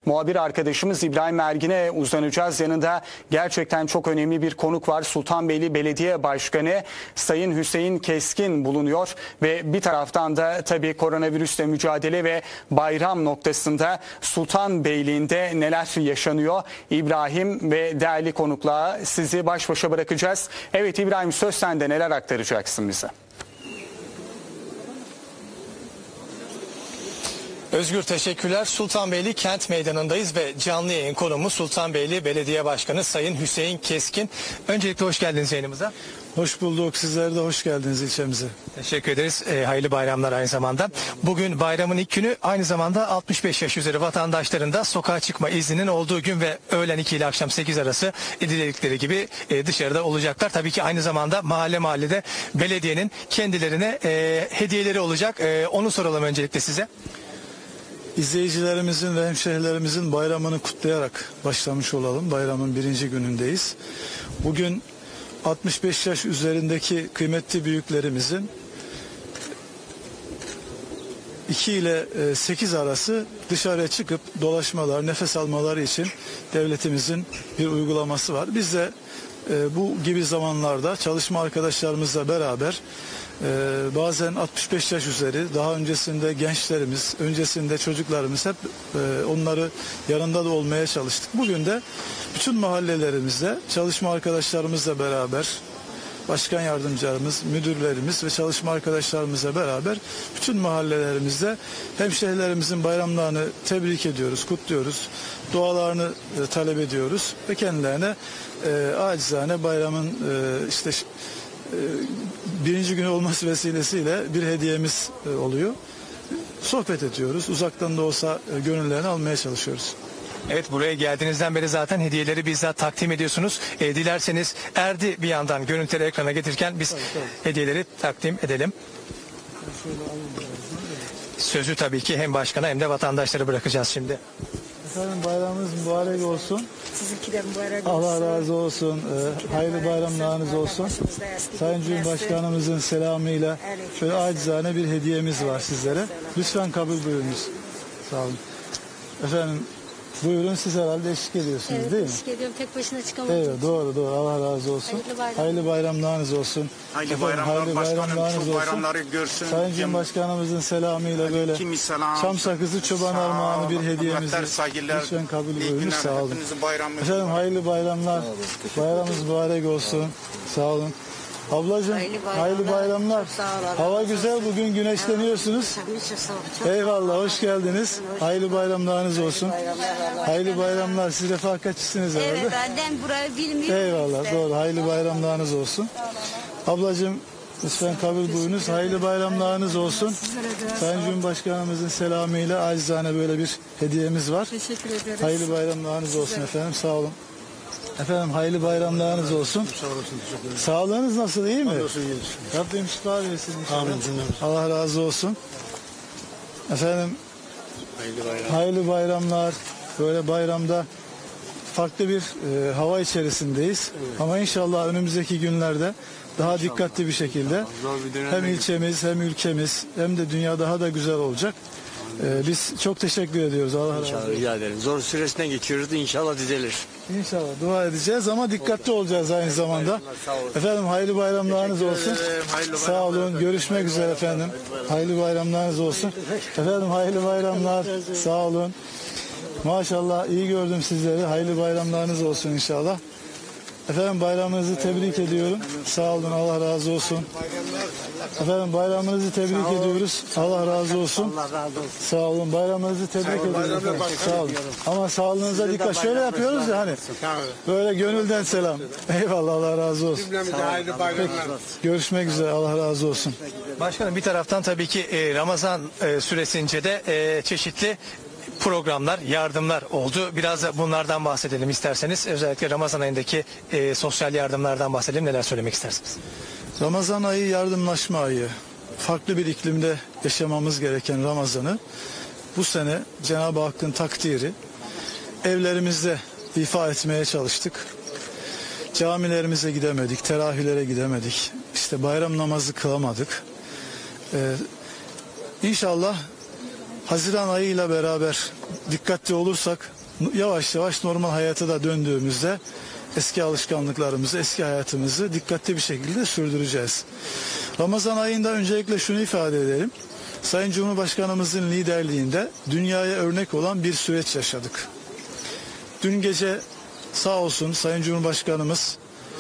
Muhabir arkadaşımız İbrahim Ergin'e uzanacağız. Yanında gerçekten çok önemli bir konuk var. Sultanbeyli Belediye Başkanı Sayın Hüseyin Keskin bulunuyor. Ve bir taraftan da tabii koronavirüsle mücadele ve bayram noktasında Sultanbeyli'nde neler yaşanıyor? İbrahim ve değerli konukla sizi baş başa bırakacağız. Evet İbrahim, söz sende, neler aktaracaksın bize? Özgür, teşekkürler. Sultanbeyli Kent Meydanı'ndayız ve canlı yayın konuğumuz Sultanbeyli Belediye Başkanı Sayın Hüseyin Keskin. Öncelikle hoş geldiniz yayınımıza. Hoş bulduk. Sizler de hoş geldiniz ilçemize. Teşekkür ederiz. Hayırlı bayramlar aynı zamanda. Bugün bayramın ilk günü, aynı zamanda 65 yaş üzeri vatandaşların da sokağa çıkma izninin olduğu gün ve öğlen 2 ile akşam 8 arası diledikleri gibi dışarıda olacaklar. Tabii ki aynı zamanda mahallede belediyenin kendilerine hediyeleri olacak. Onu soralım öncelikle size. İzleyicilerimizin ve hemşehrilerimizin bayramını kutlayarak başlamış olalım. Bayramın birinci günündeyiz. Bugün 65 yaş üzerindeki kıymetli büyüklerimizin 2 ile 8 arası dışarıya çıkıp dolaşmalar, nefes almaları için devletimizin bir uygulaması var. Biz de bu gibi zamanlarda çalışma arkadaşlarımızla beraber bazen 65 yaş üzeri, daha öncesinde gençlerimiz, öncesinde çocuklarımız hep onları yanında da olmaya çalıştık. Bugün de bütün mahallelerimizde çalışma arkadaşlarımızla beraber, başkan yardımcılarımız, müdürlerimiz ve çalışma arkadaşlarımızla beraber bütün mahallelerimizde hemşehrilerimizin bayramlarını tebrik ediyoruz, kutluyoruz. Dualarını talep ediyoruz ve kendilerine acizane bayramın birinci günü olması vesilesiyle bir hediyemiz oluyor. Sohbet ediyoruz. Uzaktan da olsa gönüllerini almaya çalışıyoruz. Evet, buraya geldiğinizden beri zaten hediyeleri bizzat takdim ediyorsunuz. Dilerseniz Erdi bir yandan görüntüleri ekrana getirirken biz hediyeleri takdim edelim. Sözü tabii ki hem başkana hem de vatandaşlara bırakacağız şimdi. Efendim, bayramınız mübarek olsun. Sizinki de mübarek olsun. Allah razı olsun. Hayırlı bayramlarınız olsun. Sayın Cumhurbaşkanımızın selamıyla şöyle acizane bir hediyemiz var sizlere. Lütfen kabul buyurunuz. Sağ olun. Efendim, buyurun, siz herhalde eşlik ediyorsunuz, evet, değil mi? eşlik ediyorum. Tek başına çıkamadım. Evet, doğru. Allah razı olsun. Hayırlı bayramlarınız olsun. Hayırlı bayramlar başkanım, şu bayramları görsün. Sayın Cumhurbaşkanımızın selamıyla böyle çam sakızı, çoban armağanı bir hediyemizi lütfen kabul buyurunuz. Sağ olun. Efendim, hayırlı bayramlar. Bayramınız mübarek olsun. Sağ olun. Ablacığım, hayırlı bayramlar. Hava güzel, bugün güneşleniyorsunuz. Eyvallah, hoş geldiniz. Hayırlı bayramlarınız olsun. Hayırlı bayramlar. Siz refakatçisiniz herhalde. Evet, ben burayı bilmiyorum. Eyvallah, doğru. Hayırlı bayramlarınız olsun. Ablacığım, lütfen kabul buyurunuz. Hayırlı bayramlarınız olsun. Sayın Cumhurbaşkanımızın selamıyla acizane böyle bir hediyemiz var. Teşekkür ederiz. Hayırlı bayramlarınız olsun efendim. Sağ olun. Efendim, hayırlı bayramlarınız olsun. Sağlığınız nasıl, iyi mi? Rabbim şifa versin inşallah. Allah razı olsun. Efendim, hayırlı bayramlar. Böyle bayramda farklı bir hava içerisindeyiz. Evet. Ama inşallah önümüzdeki günlerde daha dikkatli bir şekilde hem ilçemiz hem ülkemiz hem de dünya daha da güzel olacak. Biz çok teşekkür ediyoruz. Allah razı olsun. Rica ederim. Zor süresinden geçiyoruz. İnşallah düzelir. İnşallah dua edeceğiz ama dikkatli olacağız aynı zamanda. Efendim, hayırlı bayramlarınız olsun. Sağ olun. Görüşmek üzere efendim. Hayırlı bayramlarınız olsun. Efendim, hayırlı bayramlar. Sağ olun. Maşallah, iyi gördüm sizleri. Hayırlı bayramlarınız olsun inşallah. Efendim, bayramınızı tebrik ediyorum. Sağ olun, Allah razı olsun. Efendim, bayramınızı tebrik ediyoruz. Allah razı olsun. Sağ olun, bayramınızı tebrik ediyoruz. Sağ olun. Ama sağlığınıza dikkat. Şöyle yapıyoruz ya hani. Böyle gönülden selam. Eyvallah, Allah razı olsun. Görüşmek üzere, Allah razı olsun. Başkanım, bir taraftan tabii ki Ramazan süresince de çeşitli programlar, yardımlar oldu. Biraz da bunlardan bahsedelim isterseniz. Özellikle Ramazan ayındaki sosyal yardımlardan bahsedelim. Neler söylemek istersiniz? Ramazan ayı yardımlaşma ayı. Farklı bir iklimde yaşamamız gereken Ramazan'ı bu sene Cenab-ı Hakk'ın takdiri evlerimizde ifa etmeye çalıştık. Camilerimize gidemedik, teravihlere gidemedik. İşte bayram namazı kılamadık. İnşallah Haziran ayıyla beraber dikkatli olursak yavaş yavaş normal hayata da döndüğümüzde eski alışkanlıklarımızı, eski hayatımızı dikkatli bir şekilde sürdüreceğiz. Ramazan ayında öncelikle şunu ifade edelim. Sayın Cumhurbaşkanımızın liderliğinde dünyaya örnek olan bir süreç yaşadık. Dün gece sağ olsun Sayın Cumhurbaşkanımız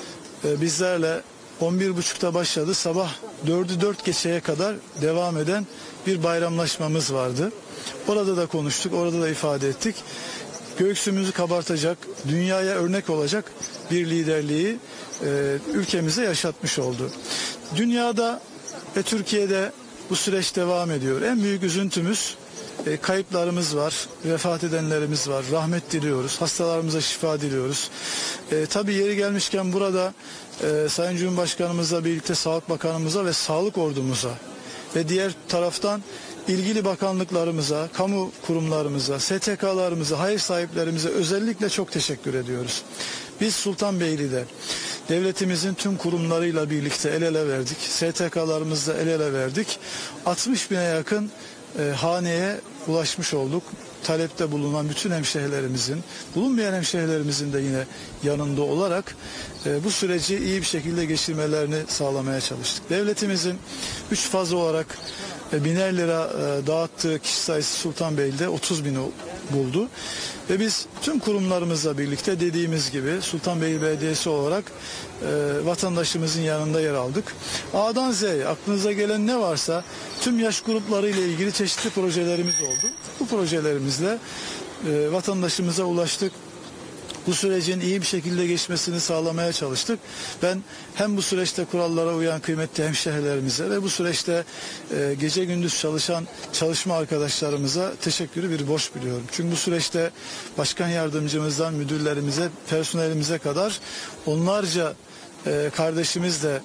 bizlerle 11.30'da başladı. Sabah 4'ü 4 geçeye kadar devam eden bir bayramlaşmamız vardı. Orada da konuştuk, orada da ifade ettik. Göğsümüzü kabartacak, dünyaya örnek olacak bir liderliği ülkemize yaşatmış oldu. Dünyada ve Türkiye'de bu süreç devam ediyor. En büyük üzüntümüz kayıplarımız var, vefat edenlerimiz var. Rahmet diliyoruz, hastalarımıza şifa diliyoruz. Tabii yeri gelmişken burada Sayın Cumhurbaşkanımızla birlikte Sağlık Bakanımıza ve Sağlık Ordumuza ve diğer taraftan ilgili bakanlıklarımıza, kamu kurumlarımıza, STK'larımıza, hayır sahiplerimize özellikle çok teşekkür ediyoruz. Biz Sultanbeyli'de devletimizin tüm kurumlarıyla birlikte el ele verdik. STK'larımızla el ele verdik. 60 bine yakın haneye ulaşmış olduk. Talepte bulunan bütün hemşehrilerimizin, bulunmayan hemşehrilerimizin de yine yanında olarak bu süreci iyi bir şekilde geçirmelerini sağlamaya çalıştık. Devletimizin 3 faz olarak 1000'er lira dağıttığı kişi sayısı Sultanbeyli'de 30 bini buldu. Ve biz tüm kurumlarımızla birlikte dediğimiz gibi Sultanbeyli Belediyesi olarak vatandaşımızın yanında yer aldık. A'dan Z'ye aklınıza gelen ne varsa tüm yaş grupları ile ilgili çeşitli projelerimiz oldu. Bu projelerimizle vatandaşımıza ulaştık. Bu sürecin iyi bir şekilde geçmesini sağlamaya çalıştık. Ben hem bu süreçte kurallara uyan kıymetli hemşehrilerimize ve bu süreçte gece gündüz çalışan çalışma arkadaşlarımıza teşekkürü bir borç biliyorum. Çünkü bu süreçte başkan yardımcımızdan müdürlerimize, personelimize kadar onlarca kardeşimiz de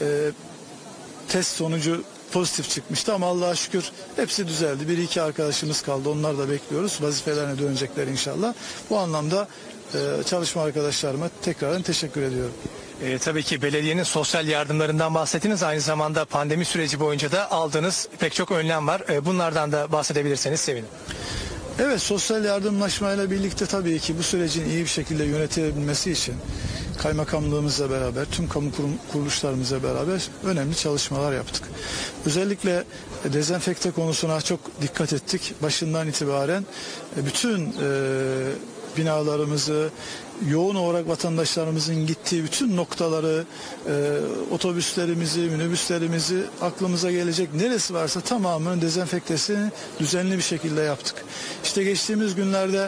test sonucu pozitif çıkmıştı ama Allah'a şükür hepsi düzeldi. Bir iki arkadaşımız kaldı. Onlar da bekliyoruz. Vazifelerine dönecekler inşallah. Bu anlamda çalışma arkadaşlarıma tekrardan teşekkür ediyorum. Tabii ki belediyenin sosyal yardımlarından bahsettiniz. Aynı zamanda pandemi süreci boyunca da aldığınız pek çok önlem var. Bunlardan da bahsedebilirseniz sevinirim. Evet, sosyal yardımlaşmayla birlikte tabii ki bu sürecin iyi bir şekilde yönetilebilmesi için kaymakamlığımızla beraber, tüm kamu kuruluşlarımızla beraber önemli çalışmalar yaptık. Özellikle dezenfekte konusuna çok dikkat ettik. Başından itibaren bütün binalarımızı, yoğun olarak vatandaşlarımızın gittiği bütün noktaları, otobüslerimizi, minibüslerimizi, aklımıza gelecek neresi varsa tamamının dezenfektesini düzenli bir şekilde yaptık. İşte geçtiğimiz günlerde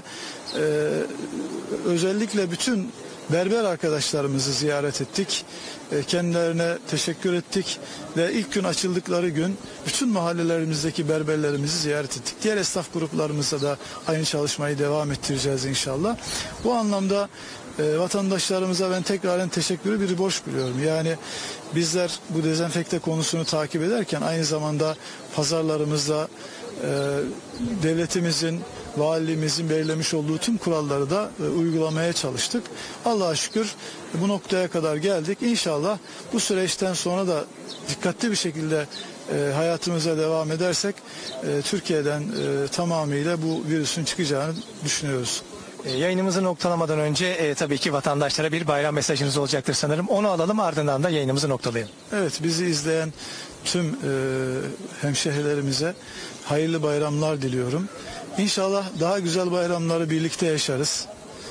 özellikle bütün berber arkadaşlarımızı ziyaret ettik. Kendilerine teşekkür ettik ve ilk gün açıldıkları gün bütün mahallelerimizdeki berberlerimizi ziyaret ettik. Diğer esnaf gruplarımızla da aynı çalışmayı devam ettireceğiz inşallah. Bu anlamda vatandaşlarımıza ben tekraren teşekkürü bir borç biliyorum. Yani bizler bu dezenfekte konusunu takip ederken aynı zamanda pazarlarımızda devletimizin, valiliğimizin belirlemiş olduğu tüm kuralları da uygulamaya çalıştık. Allah'a şükür bu noktaya kadar geldik. İnşallah bu süreçten sonra da dikkatli bir şekilde hayatımıza devam edersek Türkiye'den tamamıyla bu virüsün çıkacağını düşünüyoruz. Yayınımızı noktalamadan önce tabii ki vatandaşlara bir bayram mesajınız olacaktır sanırım. Onu alalım, ardından da yayınımızı noktalayalım. Evet, bizi izleyen tüm hemşehrilerimize hayırlı bayramlar diliyorum. İnşallah daha güzel bayramları birlikte yaşarız.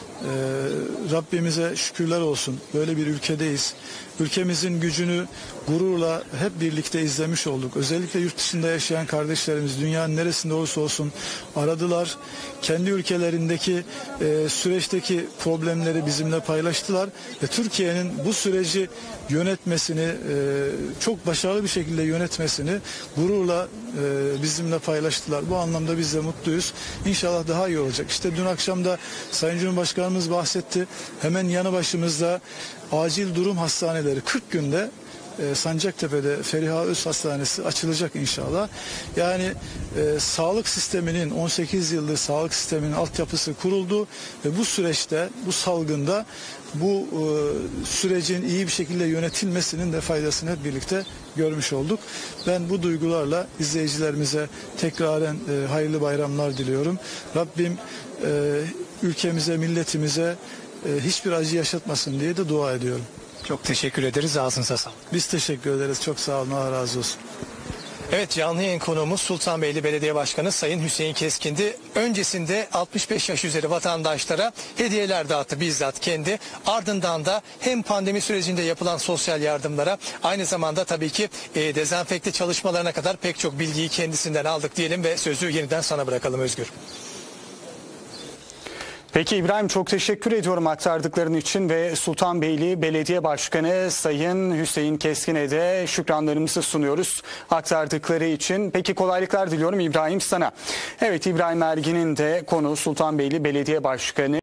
Rabbimize şükürler olsun. Böyle bir ülkedeyiz. Ülkemizin gücünü gururla hep birlikte izlemiş olduk. Özellikle yurt dışında yaşayan kardeşlerimiz dünyanın neresinde olursa olsun aradılar. Kendi ülkelerindeki süreçteki problemleri bizimle paylaştılar. Ve Türkiye'nin bu süreci yönetmesini, çok başarılı bir şekilde yönetmesini gururla bizimle paylaştılar. Bu anlamda biz de mutluyuz. İnşallah daha iyi olacak. İşte dün akşam da Sayın Cumhurbaşkanımız bahsetti. Hemen yanı başımızda acil durum hastaneleri 40 günde Sancaktepe'de Feriha Öz Hastanesi açılacak inşallah. Yani sağlık sisteminin 18 yıldır sağlık sisteminin altyapısı kuruldu ve bu süreçte, bu salgında bu sürecin iyi bir şekilde yönetilmesinin de faydasını hep birlikte görmüş olduk. Ben bu duygularla izleyicilerimize tekraren hayırlı bayramlar diliyorum. Rabbim ülkemize, milletimize hiçbir acı yaşatmasın diye de dua ediyorum. Çok teşekkür ederiz. Ağzınıza sağlık. Biz teşekkür ederiz. Çok sağ olun. Allah razı olsun. Evet, canlı yayın konuğumuz Sultanbeyli Belediye Başkanı Sayın Hüseyin Keskin'di. Öncesinde 65 yaş üzeri vatandaşlara hediyeler dağıttı bizzat kendi. Ardından da hem pandemi sürecinde yapılan sosyal yardımlara, aynı zamanda tabii ki dezenfekte çalışmalarına kadar pek çok bilgiyi kendisinden aldık diyelim ve sözü yeniden sana bırakalım Özgür. Peki İbrahim, çok teşekkür ediyorum aktardıkların için ve Sultanbeyli Belediye Başkanı Sayın Hüseyin Keskin'e de şükranlarımızı sunuyoruz aktardıkları için. Peki kolaylıklar diliyorum İbrahim sana. Evet, İbrahim Ergin'in de konu Sultanbeyli Belediye Başkanı.